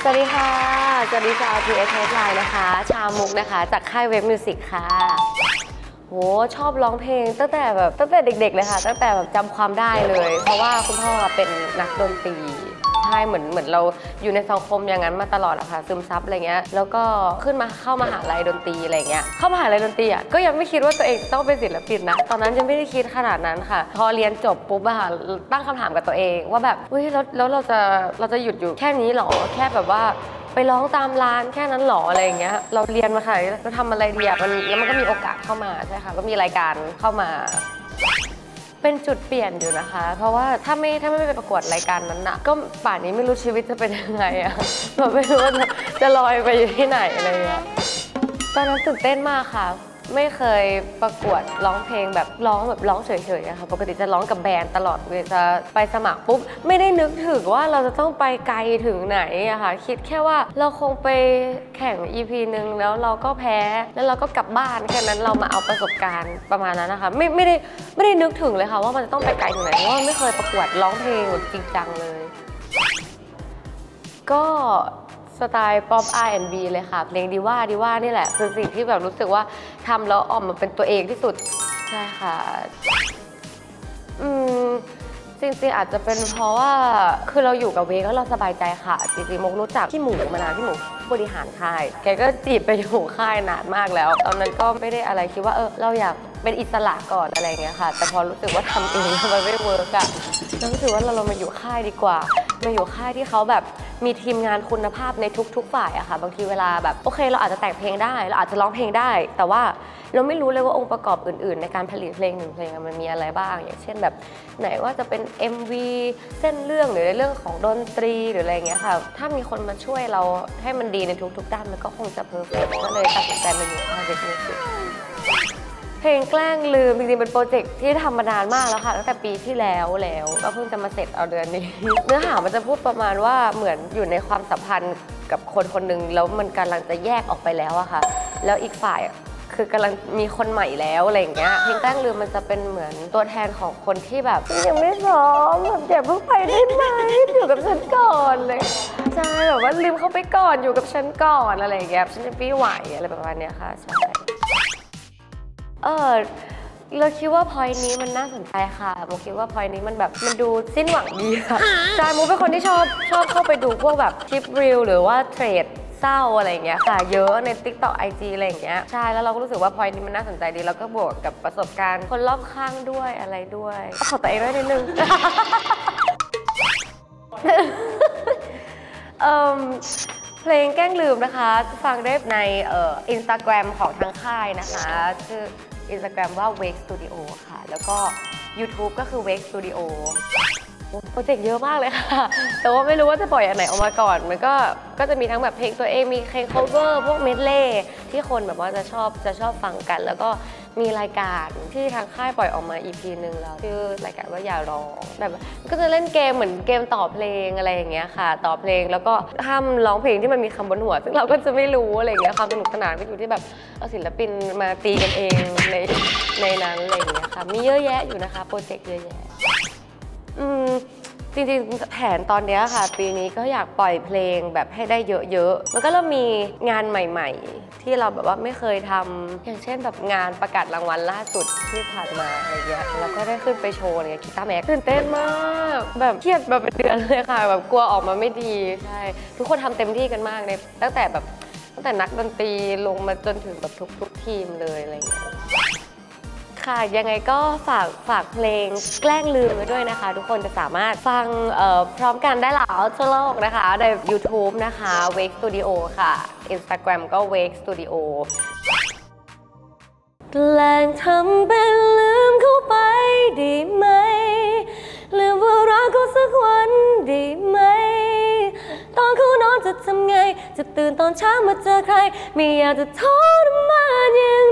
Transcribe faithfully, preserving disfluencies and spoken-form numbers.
สวัสดีค่ะสวัสดีชาว ที เอส เอส ไลน์ นะคะชาวมุกนะคะจากค่ายเว็บมิวสิกค่ะโหชอบร้องเพลงตั้งแต่แบบตั้งแต่เด็กๆเลยค่ะตั้งแต่แบบจำความได้เลยเพราะว่าคุณพ่อเป็นนักดนตรีใช่เหมือนเหมือนเราอยู่ในสังคมอย่างนั้นมาตลอดอะค่ะซึมซับอะไรเงี้ยแล้วก็ขึ้นมาเข้ามหาลัยดนตรีอะไรเงี้ยเข้ามหาลัยดนตรีอะก็ยังไม่คิดว่าตัวเองต้องเป็นศิลปินนะตอนนั้นยังไม่ได้คิดขนาดนั้นค่ะพอเรียนจบปุ๊บอะค่ะตั้งคำถามกับตัวเองว่าแบบเฮ้ยแล้วแล้วเราจะเราจะหยุดอยู่แค่นี้หรอแค่แบบว่าไปร้องตามร้านแค่นั้นหรออะไรอย่างเงี้ยเราเรียนมาค่ะจะทำอะไรดีอะมันแล้วมันก็มีโอกาสเข้ามาใช่ค่ะก็มีรายการเข้ามาเป็นจุดเปลี่ยนอยู่นะคะเพราะว่าถ้าไม่ถ้าไม่ไปประกวดรายการนั้นอะก็ป่านนี้ไม่รู้ชีวิตจะเป็นยังไงอะแบบไม่รู้ว่าจะลอยไปอยู่ที่ไหนอะไรเงี้ยตอนนั้นตื่นเต้นมากค่ะไม่เคยประกวดร้องเพลงแบบร้องแบบร้องเฉยๆอะค่ะปกติจะร้องกับแบรนด์ตลอดเลยจะไปสมัครปุ๊บไม่ได้นึกถึงว่าเราจะต้องไปไกลถึงไหนอะค่ะคิดแค่ว่าเราคงไปแข่ง อี พี นึงแล้วเราก็แพ้แล้วเราก็กลับบ้านแค่นั้นเรามาเอาประสบการณ์ประมาณนั้นนะคะไม่ไม่ได้ไม่ได้นึกถึงเลยค่ะว่ามันจะต้องไปไกลถึงไหนเพราะว่าไม่เคยประกวดร้องเพลงจริงจังเลยก็สไตล์ป๊อป อาร์ แอนด์ บี เลยค่ะเพลงดีว่าดีว่านี่แหละคือสิ่งที่แบบรู้สึกว่าทำแล้วออกมาเป็นตัวเองที่สุดใช่ค่ะอืมจริงๆอาจจะเป็นเพราะว่าคือเราอยู่กับเวกแล้วเราสบายใจค่ะจริงๆมุกรู้จักพี่หมูมานานพี่หมูบริหารค่ายแกก็จีบไปอยู่ค่ายนานมากแล้วตอนนั้นก็ไม่ได้อะไรคิดว่าเออเราอยากเป็นอิสระก่อนอะไรเงี้ยค่ะแต่พอรู้สึกว่าทำเองมันไม่เวิร์กอะเรารู้สึกว่าเราเรามาอยู่ค่ายดีกว่ามาอยู่ค่ายที่เขาแบบมีทีมงานคุณภาพในทุกๆฝ่ายอะค่ะบางทีเวลาแบบโอเคเราอาจจะแต่งเพลงได้เราอาจจะร้องเพลงได้แต่ว่าเราไม่รู้เลยว่าองค์ประกอบอื่นๆในการผลิตเพลงหนึ่งเพลงมันมีอะไรบ้างอย่างเช่นแบบไหนว่าจะเป็น เอ็ม วี เส้นเรื่องหรือในเรื่องของดนตรีหรืออะไรเงี้ยค่ะถ้ามีคนมาช่วยเราให้มันดีในทุกๆด้านมันก็คงจะเพอร์เฟกต์ก็เลยตัดสินใจมาอยู่ค่ายเว็บมิวสิกเพลงแกล้งลืมจริงๆเป็นโปรเจกต์ที่ทำมานานมากแล้วค่ะตั้งแต่ปีที่แล้วแล้วก็เพิ่งจะมาเสร็จเอาเดือนนี้เนื้อหามันจะพูดประมาณว่าเหมือนอยู่ในความสัมพันธ์กับคนคนหนึ่งแล้วมันกำลังจะแยกออกไปแล้วอะค่ะแล้วอีกฝ่ายคือกำลังมีคนใหม่แล้วอะไรอย่างเงี้ยเพลงแกล้งลืมมันจะเป็นเหมือนตัวแทนของคนที่แบบยังไม่พร้อมแบบอย่าเพิ่งไปได้ไหมอยู่กับฉันก่อนเลยใช่แบบว่าลืมเขาไปก่อนอยู่กับฉันก่อนอะไรอย่างเงี้ยฉันจะไม่ไหวอะไรประมาณเนี้ยค่ะใช่เออเราคิดว่าพอยนี้มันน่าสนใจค่ะโมคิดว่าพอยนี้มันแบบมันดูสิ้นหวังดีค่ะใช่โมเป็นคนที่ชอบชอบเข้าไปดูพวกแบบคลิปรีลหรือว่าเทรดเศร้าอะไรอย่างเงี้ยค่ะเยอะใน ติ๊กต็อก ไอ จี อะไรอย่างเงี้ยใช่แล้วเราก็รู้สึกว่าพอยนี้มันน่าสนใจดีแล้วก็บวกกับประสบการณ์คนรอบข้างด้วยอะไรด้วยขอตัวเองด้วยนิดนึงเพลงแกล้งลืมนะคะฟังได้ในเอ่อ อินสตาแกรม ของทางค่ายนะคะชื่อ อินสตาแกรม ว่า Wake Studio ค่ะแล้วก็ ยูทูบ ก็คือ Wake Studio โปรเจกต์เยอะมากเลยค่ะแต่ว่าไม่รู้ว่าจะปล่อยอันไหนออกมาก่อนมันก็ก็จะมีทั้งแบบเพลงตัวเองมีเพลง cover พวกเมดเล่ที่คนแบบว่าจะชอบจะชอบฟังกันแล้วก็มีรายการที่ทางค่ายปล่อยออกมา อี พี นึงแล้วชื่อรายการว่าอย่าร้องแบบก็จะเล่นเกมเหมือนเกมต่อเพลงอะไรอย่างเงี้ยค่ะต่อเพลงแล้วก็ห้ามร้องเพลงที่มันมีคำบนหัวซึ่งเราก็จะไม่รู้อะไรอย่างเงี้ยความสนุกสนานก็อยู่ที่แบบเอาศิลปินมาตีกันเองในในนั้นอะไรอย่างเงี้ยค่ะมีเยอะแยะอยู่นะคะโปรเจกต์เยอะแยะอืมจริงๆแผนตอนนี้ค่ะปีนี้ก็อยากปล่อยเพลงแบบให้ได้เยอะๆมันก็เริ่มมีงานใหม่ๆที่เราแบบว่าไม่เคยทำอย่างเช่นแบบงานประกาศรางวัลล่าสุดที่ผ่านมาอะไรเงี้ยแล้วก็ได้ขึ้นไปโชว์เนี่ยกีตาร์แม็กตื่นเต้นมากแบบเครียดแบบเป็นเดือนเลยค่ะแบบกลัวออกมาไม่ดีใช่ทุกคนทำเต็มที่กันมากในตั้งแต่แบบตั้งแต่นักดนตรีลงมาจนถึงแบบทุกๆทีมเลยอะไรเงี้ยค่ะยังไงก็ฝากฝากเพลงแกล้งลืมไว้ด้วยนะคะทุกคนจะสามารถฟังพร้อมกันได้แล้วทั่วโลกนะคะใน ยูทูบ นะคะ Wake Studio ค่ะ อินสตาแกรม ก็ Wake Studio แกล้งทำเป็นลืมเข้าไปดีไหมลืมว่ารักเขาสักวันดีไหมตอนเขานอนจะทำไงจะตื่นตอนเช้ามาเจอใครไม่อยากจะทรมานอย่าง